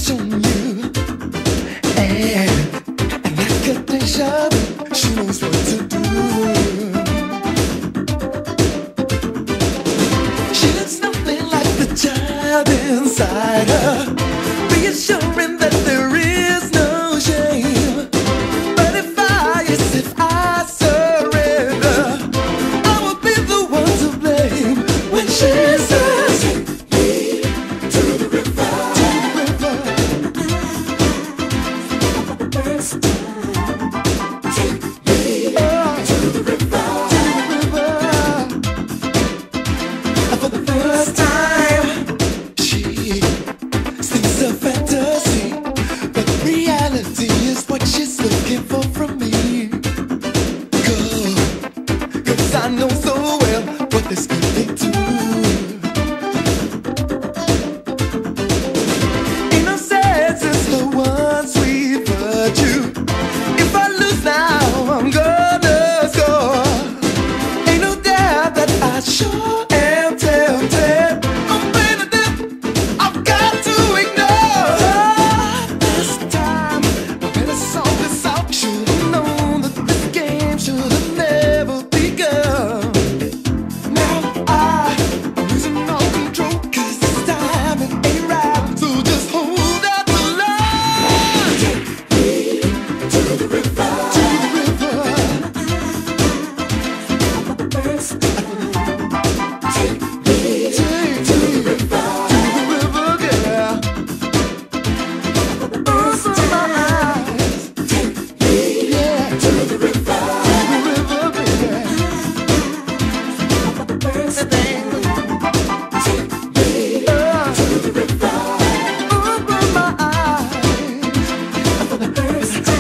crush on you, and like a deja vu, she knows what to do. She looks nothing like the child inside her, reassuring that there is no shame. But if I surrender, I will be the one to blame. When she says, take me to the river, for the first time. Take me to the river, for the first time. She sings a fantasy, but reality is what she's looking for from me. Cause I know so well what this could lead to. Innocence is the one sweet virtue. If I lose now, I'm gonna score. Ain't no doubt that I sure am tempted. I'm better than I've got to ignore. This time, I better solve this out. Should've known that this game should've never begun. Now I'm losing all control, 'cause this time it ain't right. So just hold out the line. Take me to the river, for the first time. Take me to the river, girl. Open my eyes. Take me to the river, baby. For the first thing. Take me to the river. Open my eyes. For the first time.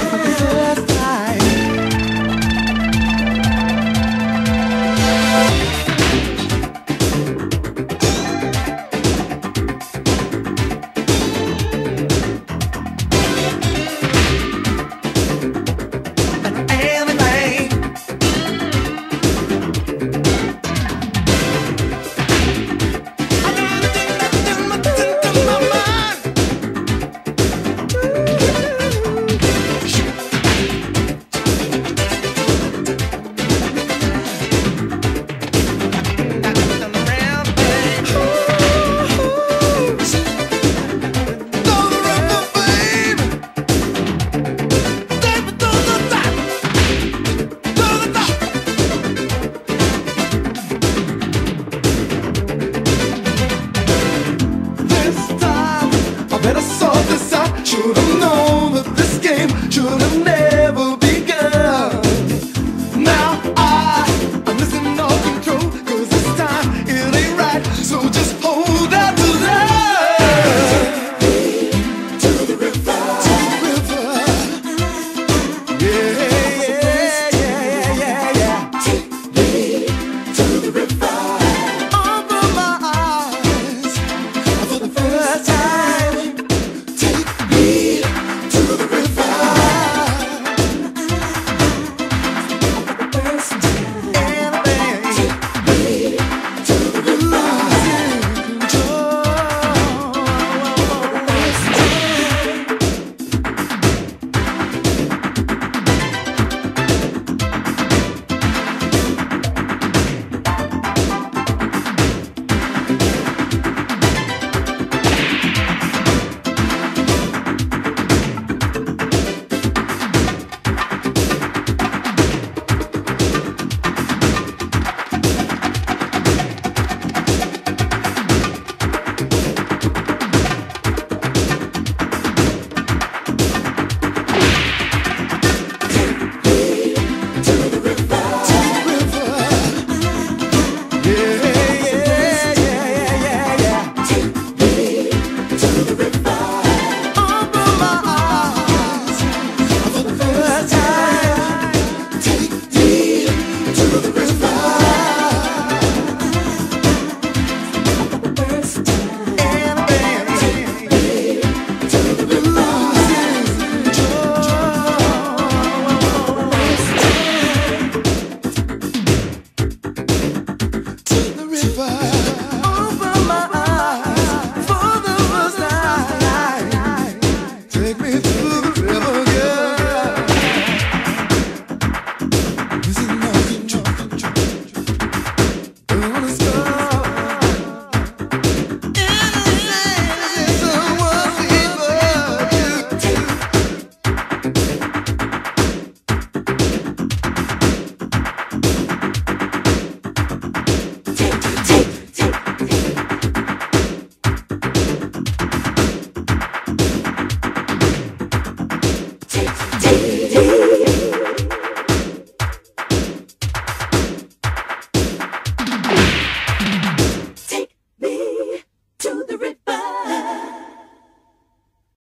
This time I better solve this out. Should've